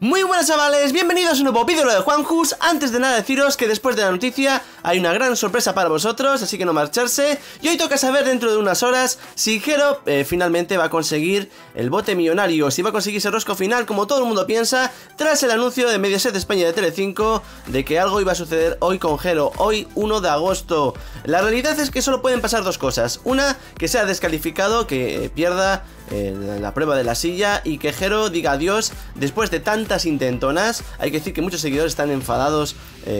Muy buenas chavales, bienvenidos a un nuevo vídeo de Juanjus. Antes de nada deciros que después de la noticia hay una gran sorpresa para vosotros, así que no marcharse. Y hoy toca saber dentro de unas horas si Jero finalmente va a conseguir el bote millonario, si va a conseguir ese rosco final como todo el mundo piensa, tras el anuncio de Mediaset España de Telecinco de que algo iba a suceder hoy con Jero, hoy 1 de agosto. La realidad es que solo pueden pasar dos cosas: una, que sea descalificado, que pierda la prueba de la silla y que Jero diga adiós después de tantas intentonas. Hay que decir que muchos seguidores están enfadados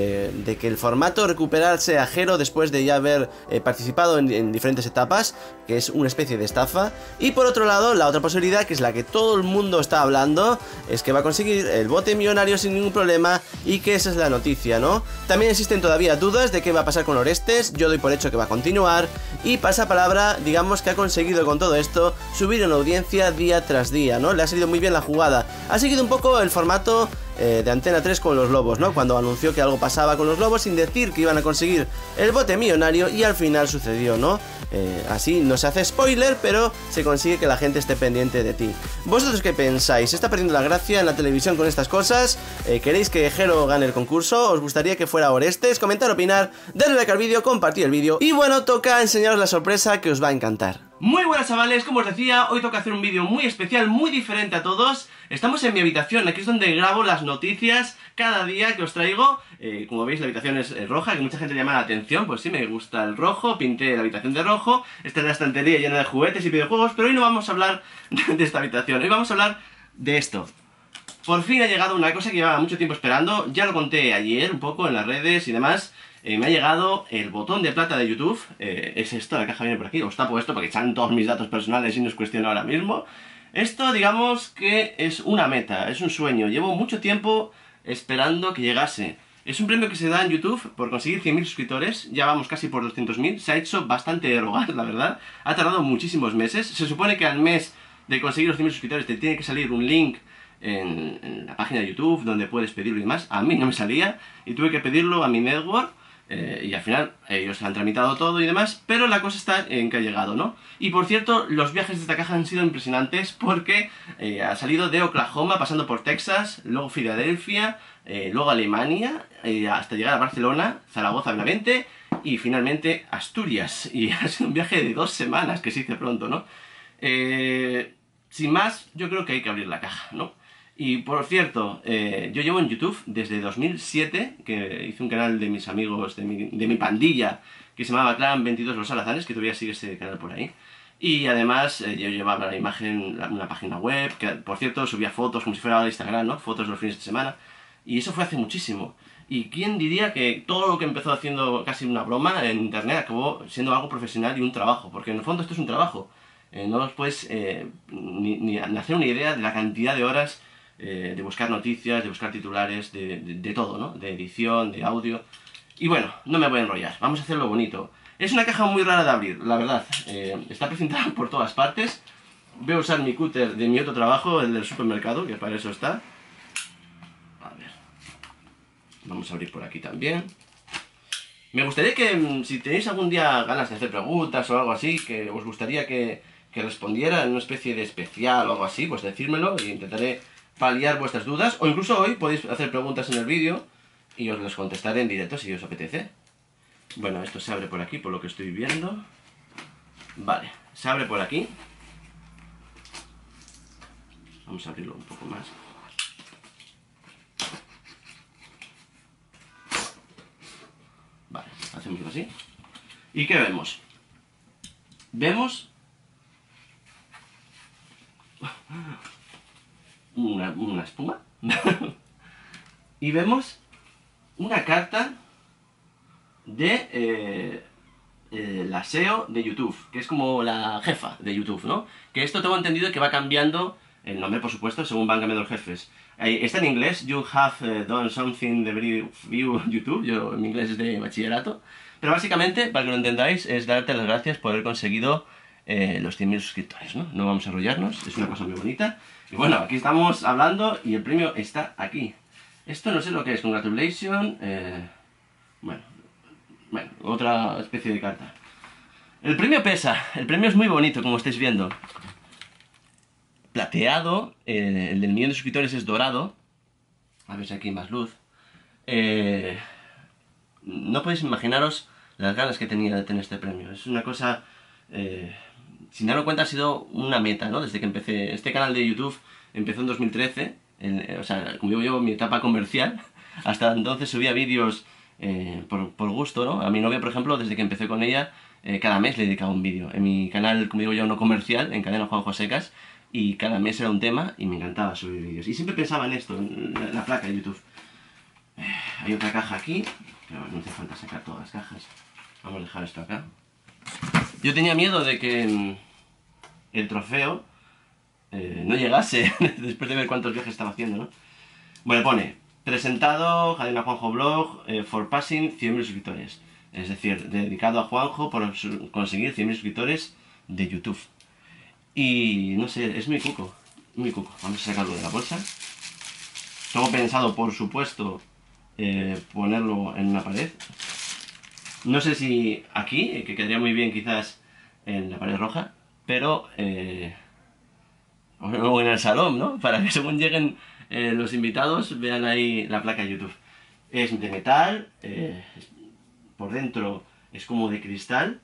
de que el formato recuperarse a Jero después de ya haber participado en diferentes etapas, que es una especie de estafa. Y por otro lado, la otra posibilidad, que es la que todo el mundo está hablando, es que va a conseguir el bote millonario sin ningún problema y que esa es la noticia, ¿no? También existen todavía dudas de qué va a pasar con Orestes. Yo doy por hecho que va a continuar y pasapalabra, digamos que ha conseguido con todo esto subir en audiencia día tras día, ¿no? Le ha salido muy bien la jugada. Ha seguido un poco el formato de Antena 3 con los lobos, ¿no? Cuando anunció que algo pasaba con los lobos sin decir que iban a conseguir el bote millonario y al final sucedió, ¿no? Así no se hace spoiler, pero se consigue que la gente esté pendiente de ti. ¿Vosotros qué pensáis? ¿Se está perdiendo la gracia en la televisión con estas cosas? ¿Queréis que Jero gane el concurso? ¿Os gustaría que fuera Orestes? Comentar, opinar, darle like al vídeo, compartir el vídeo. Y bueno, toca enseñaros la sorpresa que os va a encantar. Muy buenas chavales, como os decía, hoy toca hacer un vídeo muy especial, muy diferente a todos. Estamos en mi habitación, aquí es donde grabo las noticias cada día que os traigo. Como veis, la habitación es roja, que mucha gente llama la atención. Pues sí, me gusta el rojo, pinté la habitación de rojo. Esta es la estantería llena de juguetes y videojuegos, pero hoy no vamos a hablar de esta habitación, hoy vamos a hablar de esto. Por fin ha llegado una cosa que llevaba mucho tiempo esperando, ya lo conté ayer un poco en las redes y demás. Me ha llegado el botón de plata de YouTube. Es esto, la caja viene por aquí. Os tapo esto porque echan todos mis datos personales y no os cuestiono ahora mismo. Esto, digamos que es una meta, es un sueño. Llevo mucho tiempo esperando que llegase. Es un premio que se da en YouTube por conseguir 100.000 suscriptores. Ya vamos casi por 200.000. Se ha hecho bastante rogar, la verdad. Ha tardado muchísimos meses. Se supone que al mes de conseguir los 100.000 suscriptores te tiene que salir un link en la página de YouTube donde puedes pedirlo y demás. A mí no me salía y tuve que pedirlo a mi network. Y al final ellos han tramitado todo y demás, pero la cosa está en que ha llegado, ¿no? Y por cierto, los viajes de esta caja han sido impresionantes porque ha salido de Oklahoma, pasando por Texas, luego Filadelfia, luego Alemania, hasta llegar a Barcelona, Zaragoza, Benavente y finalmente Asturias. Y ha sido un viaje de 2 semanas, que se dice pronto, ¿no? Sin más, yo creo que hay que abrir la caja, ¿no? Y por cierto, yo llevo en YouTube desde 2007, que hice un canal de mis amigos, de mi pandilla, que se llamaba Clan 22 Los Alazanes, que todavía sigue ese canal por ahí. Y además yo llevaba la imagen, una página web, que por cierto subía fotos como si fuera Instagram, ¿no? Fotos los fines de semana. Y eso fue hace muchísimo. Y quién diría que todo lo que empezó haciendo casi una broma en internet acabó siendo algo profesional y un trabajo. Porque en el fondo esto es un trabajo. No os puedes ni hacer una idea de la cantidad de horas de buscar noticias, de buscar titulares, de todo, ¿no? De edición, de audio. Y bueno, no me voy a enrollar, vamos a hacerlo bonito. Es una caja muy rara de abrir, la verdad. Está precintada por todas partes. Voy a usar mi cúter de mi otro trabajo, el del supermercado, que para eso está. A ver. Vamos a abrir por aquí también. Me gustaría que, si tenéis algún día ganas de hacer preguntas o algo así, que os gustaría que respondiera en una especie de especial o algo así, pues decírmelo y intentaré paliar vuestras dudas, o incluso hoy podéis hacer preguntas en el vídeo y os las contestaré en directo si os apetece. Bueno, esto se abre por aquí, por lo que estoy viendo. Vale, se abre por aquí. Vamos a abrirlo un poco más. Vale, hacemos así. ¿Y qué vemos? Vemos una espuma y vemos una carta de la SEO de YouTube, que es como la jefa de YouTube, ¿no? Que esto tengo entendido que va cambiando el nombre, por supuesto, según van cambiando los jefes. Está en inglés, you have done something very few YouTube, yo mi inglés es de bachillerato, pero básicamente, para que lo entendáis, es darte las gracias por haber conseguido los 100.000 suscriptores, ¿no? No vamos a enrollarnos, es una cosa muy bonita. Y bueno, aquí estamos hablando y el premio está aquí. Esto no sé lo que es, congratulations. Bueno, otra especie de carta. El premio pesa, el premio es muy bonito, como estáis viendo. Plateado, el del millón de suscriptores es dorado. A ver si aquí hay más luz. No podéis imaginaros las ganas que tenía de tener este premio. Es una cosa... sin darme cuenta ha sido una meta, ¿no? Desde que empecé. Este canal de YouTube empezó en 2013. O sea, como digo yo, mi etapa comercial. Hasta entonces subía vídeos por gusto, ¿no? A mi novia, por ejemplo, desde que empecé con ella, cada mes le dedicaba un vídeo. En mi canal, como digo yo, no comercial, en Cadena Juanjo Secas. Y cada mes era un tema y me encantaba subir vídeos. Y siempre pensaba en esto, en la placa de YouTube. Hay otra caja aquí, pero no hace falta sacar todas las cajas. Vamos a dejar esto acá. Yo tenía miedo de que el trofeo no llegase después de ver cuántos viajes estaba haciendo, ¿no? Bueno, pone, presentado, Cadena Juanjo Blog, for passing 100.000 suscriptores. Es decir, dedicado a Juanjo por conseguir 100.000 suscriptores de YouTube. Y no sé, es muy cuco, muy cuco. Vamos a sacarlo de la bolsa. Tengo pensado, por supuesto, ponerlo en una pared. No sé si aquí, que quedaría muy bien quizás en la pared roja, pero o en el salón, ¿no? Para que según lleguen los invitados vean ahí la placa de YouTube. Es de metal, por dentro es como de cristal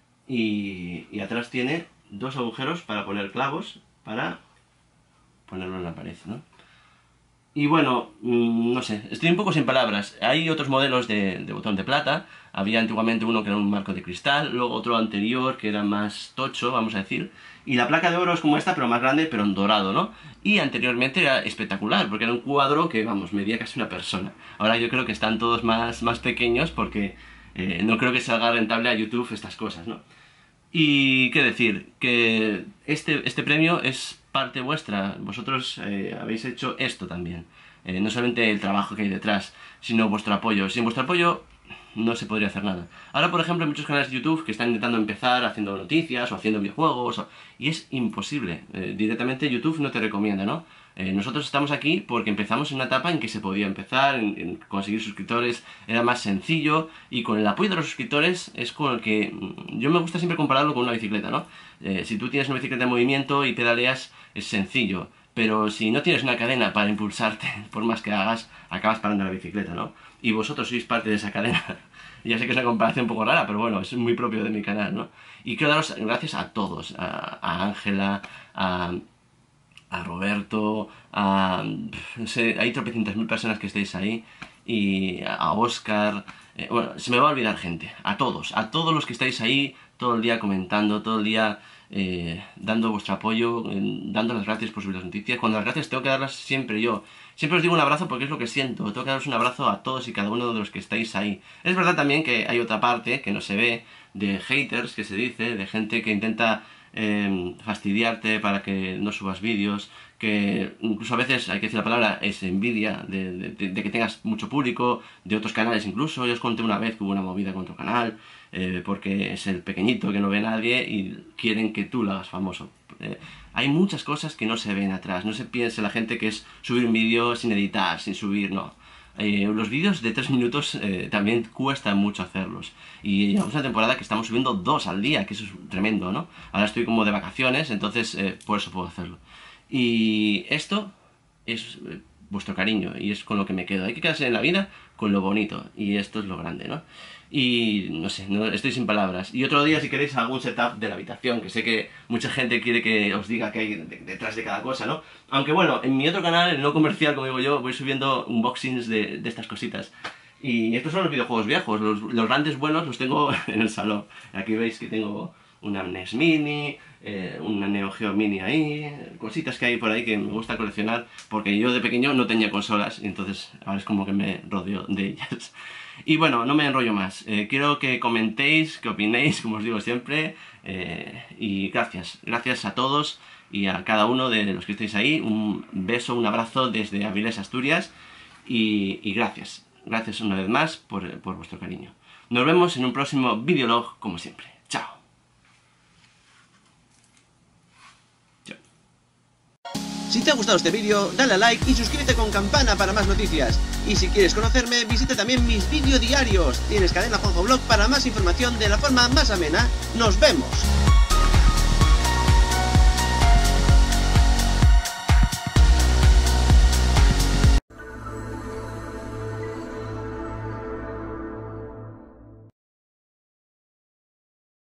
y atrás tiene dos agujeros para poner clavos para ponerlo en la pared, ¿no? Y bueno, no sé, estoy un poco sin palabras. Hay otros modelos de botón de plata. Había antiguamente uno que era un marco de cristal, luego otro anterior que era más tocho, vamos a decir. Y la placa de oro es como esta, pero más grande, pero en dorado, ¿no? Y anteriormente era espectacular, porque era un cuadro que, vamos, medía casi una persona. Ahora yo creo que están todos más pequeños porque no creo que salga rentable a YouTube estas cosas, ¿no? Y qué decir, que este premio es parte vuestra. Vosotros habéis hecho esto también. No solamente el trabajo que hay detrás, sino vuestro apoyo. Sin vuestro apoyo no se podría hacer nada. Ahora, por ejemplo, hay muchos canales de YouTube que están intentando empezar haciendo noticias o haciendo videojuegos, y es imposible. Directamente YouTube no te recomienda, ¿no? Nosotros estamos aquí porque empezamos en una etapa en que se podía empezar, en conseguir suscriptores, era más sencillo, y con el apoyo de los suscriptores es con el que... Yo me gusta siempre compararlo con una bicicleta, ¿no? Si tú tienes una bicicleta en movimiento y pedaleas, es sencillo, pero si no tienes una cadena para impulsarte, por más que hagas, acabas parando la bicicleta, ¿no? Y vosotros sois parte de esa cadena. Ya sé que es una comparación un poco rara, pero bueno, es muy propio de mi canal, ¿no? Y quiero daros gracias a todos, a Ángela, a Roberto, no sé, hay tropecientas mil personas que estáis ahí, y a Oscar, bueno, se me va a olvidar gente, a todos los que estáis ahí, todo el día comentando, todo el día dando vuestro apoyo, dando las gracias por subir las noticias. Cuando las gracias tengo que darlas siempre yo. Siempre os digo un abrazo porque es lo que siento. Tengo que daros un abrazo a todos y cada uno de los que estáis ahí. Es verdad también que hay otra parte que no se ve, de haters, que se dice, de gente que intenta fastidiarte para que no subas vídeos, que incluso a veces, hay que decir la palabra, es envidia de que tengas mucho público, de otros canales incluso. Yo os conté una vez que hubo una movida con otro canal, porque es el pequeñito que no ve nadie y quieren que tú lo hagas famoso. Hay muchas cosas que no se ven atrás. No se piense la gente que es subir un vídeo sin editar, sin subir, no. Los vídeos de 3 minutos también cuesta mucho hacerlos. Y llevamos una temporada que estamos subiendo 2 al día, que eso es tremendo, ¿no? Ahora estoy como de vacaciones, entonces por eso puedo hacerlo. Y esto es vuestro cariño, y es con lo que me quedo. Hay que quedarse en la vida con lo bonito, y esto es lo grande, ¿no? Y no sé, no, estoy sin palabras. Y otro día, si queréis, algún setup de la habitación, que sé que mucha gente quiere que os diga qué hay detrás de cada cosa, ¿no? Aunque bueno, en mi otro canal, el no comercial, como digo yo, voy subiendo unboxings de estas cositas. Y estos son los videojuegos viejos, los grandes buenos los tengo en el salón. Aquí veis que tengo una NES Mini, una Neo Geo Mini ahí, cositas que hay por ahí que me gusta coleccionar, porque yo de pequeño no tenía consolas, y entonces ahora es como que me rodeo de ellas. Y bueno, no me enrollo más, quiero que comentéis, que opinéis, como os digo siempre, y gracias a todos y a cada uno de los que estáis ahí. Un beso, un abrazo desde Avilés, Asturias, y gracias una vez más por vuestro cariño. Nos vemos en un próximo videolog, como siempre. Chao. Si te ha gustado este vídeo, dale a like y suscríbete con campana para más noticias. Y si quieres conocerme, visita también mis vídeos diarios. Tienes Cadena Juanjo Blog para más información de la forma más amena. ¡Nos vemos!